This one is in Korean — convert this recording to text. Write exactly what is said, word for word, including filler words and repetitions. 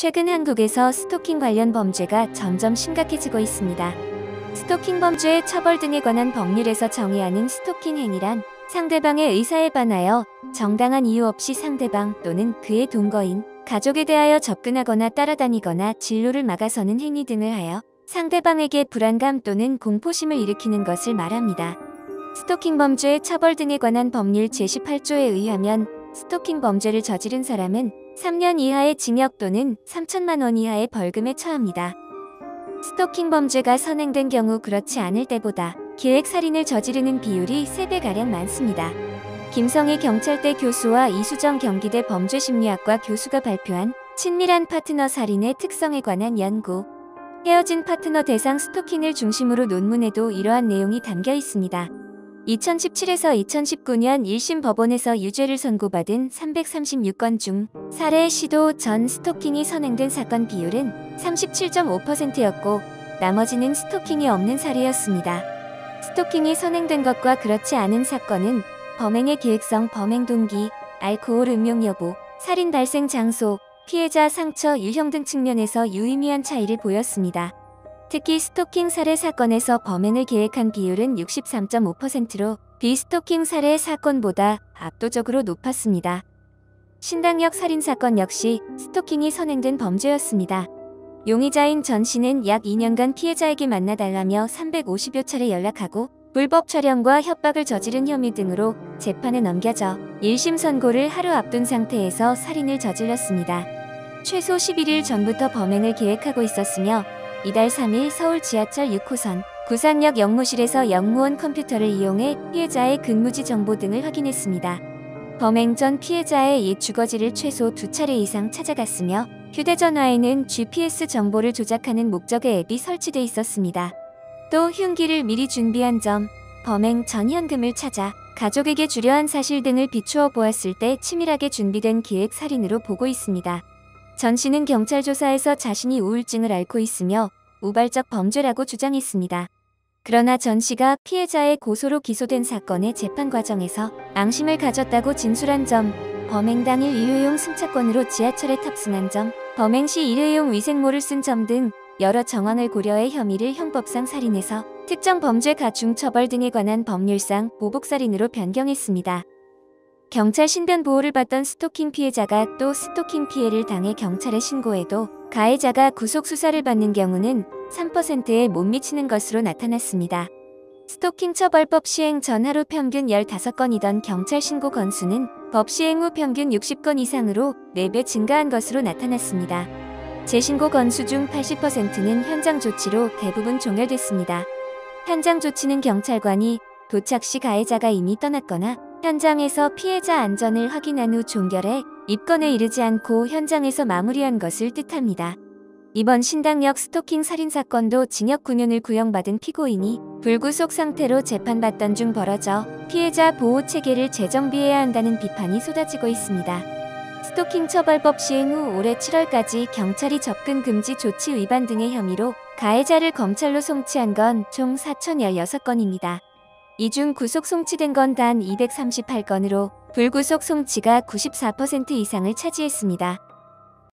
최근 한국에서 스토킹 관련 범죄가 점점 심각해지고 있습니다. 스토킹 범죄의 처벌 등에 관한 법률에서 정의하는 스토킹 행위란 상대방의 의사에 반하여 정당한 이유 없이 상대방 또는 그의 동거인, 가족에 대하여 접근하거나 따라다니거나 진로를 막아서는 행위 등을 하여 상대방에게 불안감 또는 공포심을 일으키는 것을 말합니다. 스토킹 범죄의 처벌 등에 관한 법률 제십팔 조에 의하면 스토킹 범죄를 저지른 사람은 삼 년 이하의 징역 또는 삼천만 원 이하의 벌금에 처합니다. 스토킹 범죄가 선행된 경우 그렇지 않을 때보다 계획살인을 저지르는 비율이 세 배가량 많습니다. 김성희 경찰대 교수와 이수정 경기대 범죄심리학과 교수가 발표한 친밀한 파트너 살인의 특성에 관한 연구, 헤어진 파트너 대상 스토킹을 중심으로 논문에도 이러한 내용이 담겨 있습니다. 이천십칠에서 이천십구 년 일 심 법원에서 유죄를 선고받은 삼백삼십육 건 중 살해 시도 전 스토킹이 선행된 사건 비율은 삼십칠 점 오 퍼센트였고 나머지는 스토킹이 없는 살해였습니다. 스토킹이 선행된 것과 그렇지 않은 사건은 범행의 계획성, 범행 동기, 알코올 음용 여부, 살인 발생 장소, 피해자 상처 유형 등 측면에서 유의미한 차이를 보였습니다. 특히 스토킹 살해 사건에서 범행을 계획한 비율은 육십삼 점 오 퍼센트로 비스토킹 살해 사건보다 압도적으로 높았습니다. 신당역 살인 사건 역시 스토킹이 선행된 범죄였습니다. 용의자인 전 씨는 약 이 년간 피해자에게 만나달라며 삼백오십여 차례 연락하고 불법 촬영과 협박을 저지른 혐의 등으로 재판에 넘겨져 일 심 선고를 하루 앞둔 상태에서 살인을 저질렀습니다. 최소 십일 일 전부터 범행을 계획하고 있었으며 이달 삼 일 서울 지하철 육 호선 구상역 영무실에서 영무원 컴퓨터를 이용해 피해자의 근무지 정보 등을 확인했습니다. 범행 전 피해자의 옛 주거지를 최소 두 차례 이상 찾아갔으며 휴대전화에는 지피에스 정보를 조작하는 목적의 앱이 설치돼 있었습니다. 또 흉기를 미리 준비한 점, 범행 전 현금을 찾아 가족에게 주려 한 사실 등을 비추어 보았을 때 치밀하게 준비된 계획 살인으로 보고 있습니다. 전 씨는 경찰 조사에서 자신이 우울증을 앓고 있으며 우발적 범죄라고 주장했습니다. 그러나 전 씨가 피해자의 고소로 기소된 사건의 재판 과정에서 앙심을 가졌다고 진술한 점, 범행 당일 일회용 승차권으로 지하철에 탑승한 점, 범행 시 일회용 위생모를 쓴 점 등 여러 정황을 고려해 혐의를 형법상 살인에서 특정 범죄 가중 처벌 등에 관한 법률상 보복살인으로 변경했습니다. 경찰 신변 보호를 받던 스토킹 피해자가 또 스토킹 피해를 당해 경찰에 신고해도 가해자가 구속 수사를 받는 경우는 삼 퍼센트에 못 미치는 것으로 나타났습니다. 스토킹 처벌법 시행 전 하루 평균 열다섯 건이던 경찰 신고 건수는 법 시행 후 평균 육십 건 이상으로 네 배 증가한 것으로 나타났습니다. 재신고 건수 중 팔십 퍼센트는 현장 조치로 대부분 종결됐습니다. 현장 조치는 경찰관이 도착 시 가해자가 이미 떠났거나 현장에서 피해자 안전을 확인한 후 종결해 입건에 이르지 않고 현장에서 마무리한 것을 뜻합니다. 이번 신당역 스토킹 살인사건도 징역 구 년을 구형받은 피고인이 불구속 상태로 재판받던 중 벌어져 피해자 보호체계를 재정비해야 한다는 비판이 쏟아지고 있습니다. 스토킹 처벌법 시행 후 올해 칠월까지 경찰이 접근 금지 조치 위반 등의 혐의로 가해자를 검찰로 송치한 건 총 사천십육 건입니다. 이 중 구속 송치된 건 단 이백삼십팔 건으로 불구속 송치가 구십사 퍼센트 이상을 차지했습니다.